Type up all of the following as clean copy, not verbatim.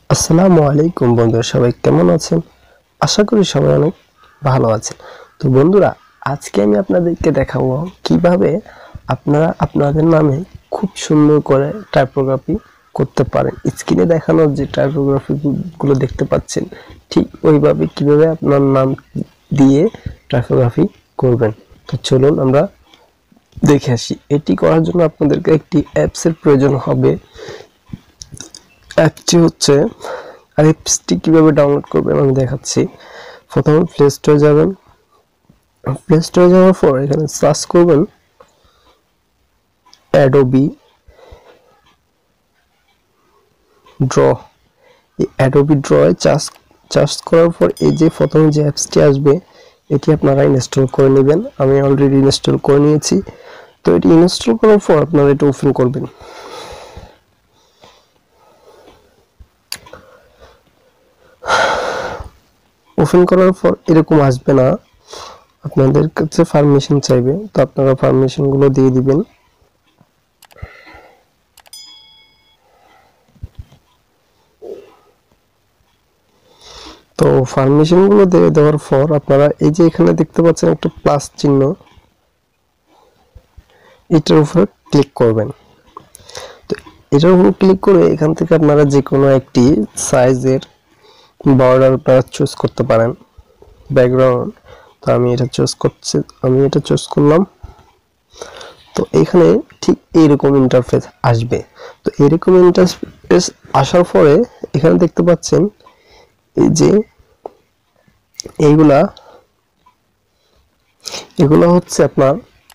আসসালামু আলাইকুম বন্ধুরা, সবাই কেমন আছেন? আশা করি সবাই অনেক ভালো আছেন। তো বন্ধুরা, আজকে আমি আপনাদেরকে দেখাবো কিভাবে আপনারা আপনাদের নামে খুব সুন্দর করে টাইপোগ্রাফি করতে পারেন। স্ক্রিনে দেখানো যে টাইপোগ্রাফি গুলো দেখতে পাচ্ছেন, ঠিক ওইভাবে কিভাবে আপনার নাম দিয়ে টাইপোগ্রাফি করবেন। তো চলুন আমরা দেখে আসি। এটি করার জন্য আপনাদেরকে একটি অ্যাপসের প্রয়োজন হবে। অ্যাপটি হচ্ছে, আর অ্যাপসটি কীভাবে ডাউনলোড করবেন আমি দেখাচ্ছি। প্রথমে প্লে স্টোরে যাবেন। প্লে স্টোরে যাওয়ার পর এখানে সার্চ করবেন অ্যাডোবি ড্র। এই অ্যাডোবি ড্রয়ে চার্জ করার পর এই যে প্রথমে যে অ্যাপসটি আসবে, এটি আপনারা ইনস্টল করে নেবেন। আমি অলরেডি ইনস্টল করে নিয়েছি। তো এটি ইনস্টল করার পর আপনারা এটা ওপেন করবেন। ওপেন করার পর এরকম আসবে না, আপনাদের কাছে পারমিশন চাইবে। তো আপনারা পারমিশনগুলো দিয়ে দিবেন। তো পারমিশনগুলো দিয়ে দেওয়ার পর আপনারা এই যে এখানে দেখতে পাচ্ছেন একটা প্লাস চিহ্ন, এটার উপরে ক্লিক করবেন। তো এটার উপর ক্লিক করে এখান থেকে আপনারা যে কোনো একটি সাইজের বর্ডার আপনারা চুজ করতে পারেন, ব্যাকগ্রাউন্ড। তো আমি এটা চুজ করলাম। তো এখানে ঠিক এইরকম ইন্টারফেস আসবে। তো এরকম ইন্টারফেস আসার পরে এখানে দেখতে পাচ্ছেন এই যে এগুলা হচ্ছে আপনার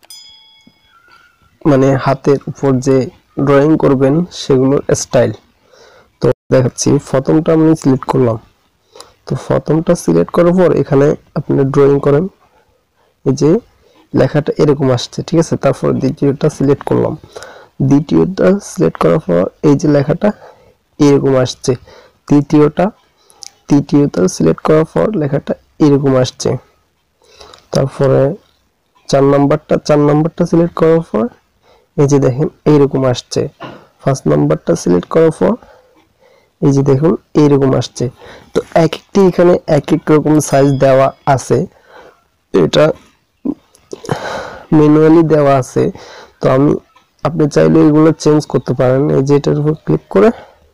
মানে হাতের উপর যে ড্রয়িং করবেন সেগুলোর স্টাইল। তো দেখাচ্ছি, প্রথমটা আমি সিলেক্ট করলাম। তো প্রথমটা সিলেক্ট করার পর এখানে আপনি ড্রয়িং করেন। এই যে লেখাটা এরকম আসছে, ঠিক আছে। তারপর দ্বিতীয়টা সিলেক্ট করলাম। দ্বিতীয়টা সিলেক্ট করার পর এই যে লেখাটা এরকম আসছে। তৃতীয়টা সিলেক্ট করার পর লেখাটা এরকম আসছে। তারপরে চার নাম্বারটা সিলেক্ট করার পর এই যে দেখেন এইরকম আসছে। ফার্স্ট নাম্বারটা সিলেক্ট করার পর এই যে দেখুন এইরকম আসছে। তো এক একটি এখানে এক এক রকম সাইজ দেওয়া আছে, এটা ম্যানুয়ালি দেওয়া আছে। তো আপনি চাইলে এগুলো চেঞ্জ করতে পারেন। এই যে এটার উপর ক্লিক করে,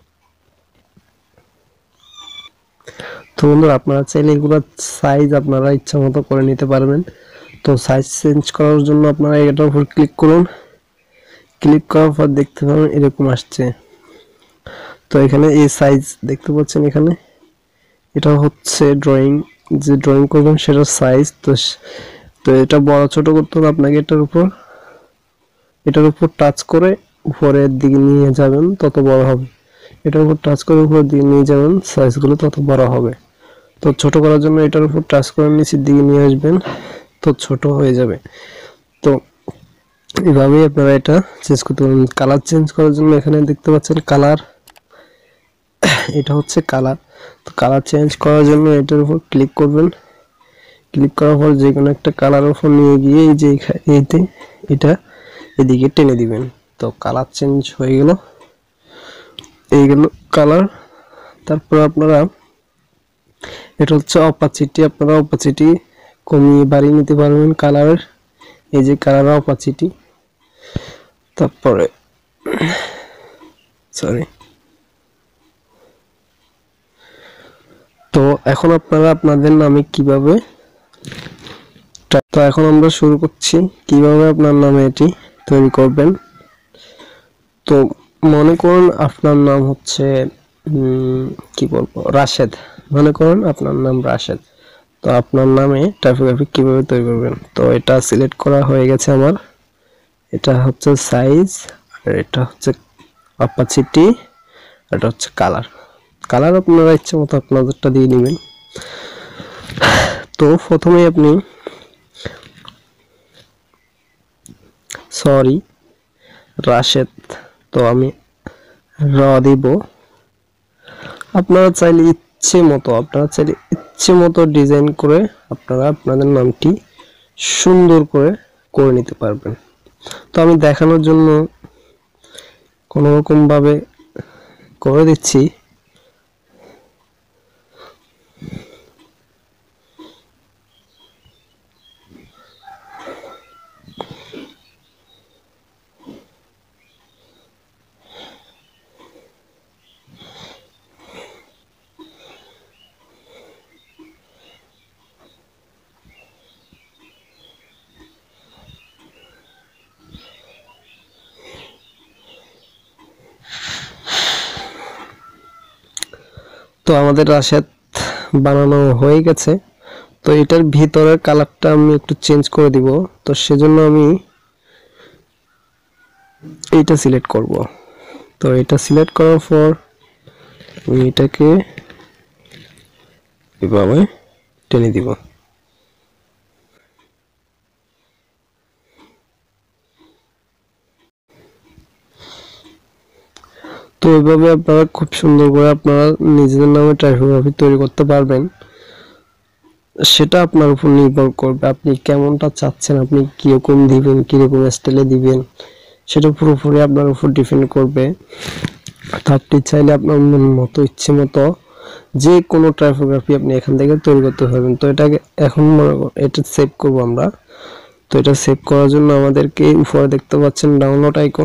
তো বন্ধুরা আপনারা চাইলে এগুলো সাইজ আপনারা ইচ্ছা মতো করে নিতে পারবেন। তো সাইজ চেঞ্জ করার জন্য আপনারা এটার উপর ক্লিক করুন। ক্লিক করার পর দেখতে পাবেন এরকম আসছে। তো এখানে এই সাইজ দেখতে পাচ্ছেন, এখানে এটা হচ্ছে যে ড্রয়িং করবেন সেটার সাইজ। তো এটা বড় ছোট করতে হবে আপনাকে। এটার উপর টাচ করে উপরের দিকে নিয়ে যাবেন, তত বড় হবে। এটার উপর টাচ করে উপরের দিকে নিয়ে যাবেন, সাইজগুলো তত বড় হবে। তো ছোট করার জন্য এটার উপর টাচ করে নিচের দিকে নিয়ে আসবেন, তো ছোট হয়ে যাবে। তো এইভাবেই আপনারা এটা চেঞ্জ করতে পারবেন। কালার চেঞ্জ করার জন্য এখানে দেখতে পাচ্ছেন কালার, এটা হচ্ছে কালার। তো কালার চেঞ্জ করার জন্য এটার উপর ক্লিক করবেন। ক্লিক করার পর যে কোনো একটা কালারের উপর নিয়ে গিয়ে এই যে এটা এদিকে টেনে দিবেন। তো কালার চেঞ্জ হয়ে গেল, এইগুলো কালার। তারপর আপনারা এটা হচ্ছে অপাসিটি, আপনারা অপাসিটি কমিয়ে বাড়িয়ে নিতে পারবেন কালারের। এই যে কালার অপাসিটি। তারপরে তো এখন আপনারা আপনাদের নামে কিভাবে, তো এখন আমরা শুরু করছি কিভাবে আপনার নামে এটি তৈরি করবেন। তো মনে করুন আপনার নাম হচ্ছে কি বলবো, রাশেদ। মনে করুন আপনার নাম রাশেদ। তো আপনার নামে টাইপোগ্রাফি কিভাবে তৈরি করবেন, তো এটা সিলেক্ট করা হয়ে গেছে আমার। এটা হচ্ছে সাইজ, আর এটা হচ্ছে অপাসিটি, এটা হচ্ছে কালার আপনারা ইচ্ছে মতো আপনাদেরটা দিয়ে নেবেন। তো প্রথমে আপনি রাশেদ, তো আমি দিব। আপনারা চাইলে ইচ্ছে মতো ডিজাইন করে আপনারা আপনাদের নামটি সুন্দর করে নিতে পারবেন। তো আমি দেখানোর জন্য কোনো রকম ভাবে করে দিচ্ছি। তো আমাদের রাশেদ বানানো হয়ে গেছে। তো এটার ভিতরের কালারটা আমি একটু চেঞ্জ করে দিব। তো সেজন্য আমি এইটা সিলেক্ট করব। তো এটা সিলেক্ট করার পর আমি এটাকে এভাবে টেনে দিব। তো এইভাবে আপনারা খুব সুন্দর করে আপনারা নিজেদের নামে টাইপোগ্রাফি তৈরি করতে পারবেন। সেটা আপনার উপর নির্ভর করবে আপনি কেমনটা চাচ্ছেন, আপনি কিরকম দিবেন, কিরকম স্টাইলে দিবেন, সেটা পুরোপুরি আপনার উপর ডিপেন্ড করবে। তো আপনি চাইলে আপনার মন মতো ইচ্ছে মতো যে কোনো টাইপোগ্রাফি আপনি এখান থেকে তৈরি করতে পারবেন। তো এটাকে এখন এটা সেভ করব আমরা। তো এটা সেভ করার জন্য আমাদেরকে উপরে দেখতে পাচ্ছেন ডাউনলোড আইকন,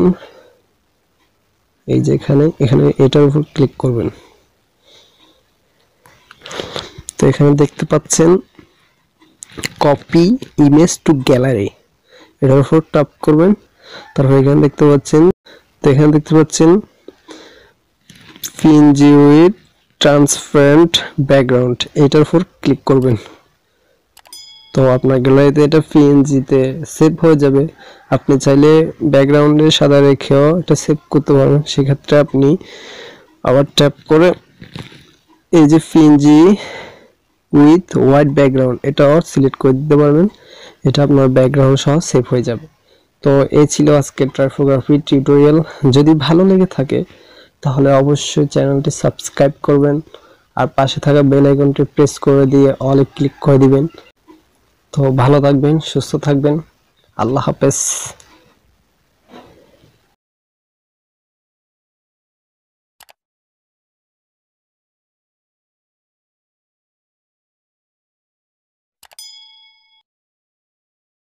এই যে এখানে এটার উপর ক্লিক করবেন। তো এখানে দেখতে পাচ্ছেন কপি ইমেজ টু গ্যালারি, এটার উপর ট্যাপ করবেন। তারপর এখানে দেখতে পাচ্ছেন পিএনজি উইথ ট্রান্সপারেন্ট ব্যাকগ্রাউন্ড, এটার উপর ক্লিক করবেন। তো আপনার গ্যালারিতে এটা পিএনজিতে সেভ হয়ে যাবে। আপনি চাইলে ব্যাকগ্রাউন্ডে সাদা রেখেও এটা সেভ করতে পারবেন। সেক্ষেত্রে আপনি আবার ট্যাপ করে এই যে পিএনজি উইথ হোয়াইট ব্যাকগ্রাউন্ড এটাও সিলেক্ট করে দিতে পারবেন। এটা আপনার ব্যাকগ্রাউন্ড সহ সেভ হয়ে যাবে। তো এই ছিল আজকের টাইপোগ্রাফি টিউটোরিয়াল। যদি ভালো লেগে থাকে তাহলে অবশ্যই চ্যানেলটি সাবস্ক্রাইব করবেন আর পাশে থাকা বেল আইকনটি প্রেস করে দিয়ে অলে ক্লিক করে দিবেন। তো ভালো থাকবেন, সুস্থ থাকবেন, আল্লাহ হাফেজ।